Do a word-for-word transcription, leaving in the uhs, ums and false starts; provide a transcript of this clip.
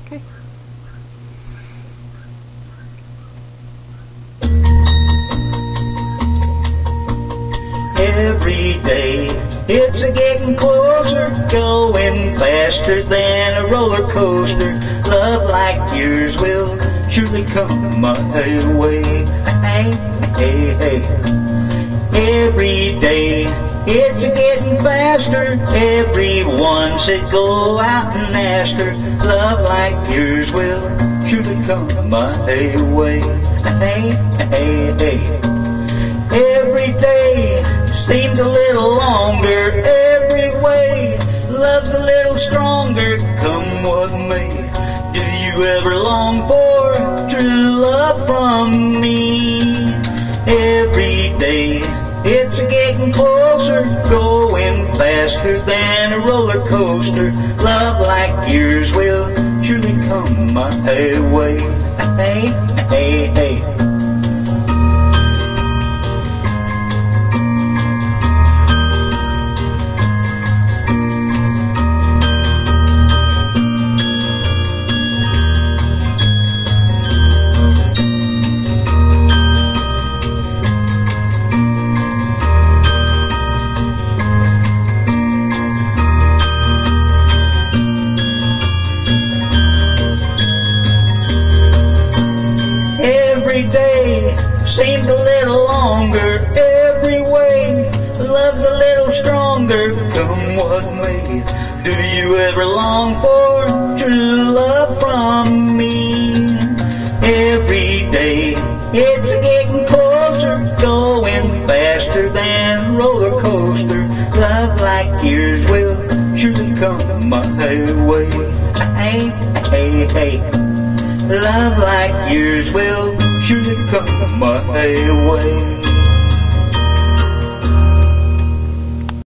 Okay. Every day it's a getting closer, going faster than a roller coaster. Love like yours will surely come my way. Hey, hey, hey. Every day it's a getting faster. Everyone said go out and ask her. Love like yours will surely come my way. Hey, hey, hey. Every day seems a little longer. Every way love's a little stronger. Come what may, do you ever long for true love from me? Every day it's a getting closer, going faster than a roller coaster. Love like yours will surely come my way. Hey, hey, hey. Every day seems a little longer. Every way love's a little stronger. Come what may, do you ever long for true love from me? Every day it's a getting closer, going faster than a roller coaster. Love like yours will surely come my way. Hey, hey, hey. Love like yours will surely come my way.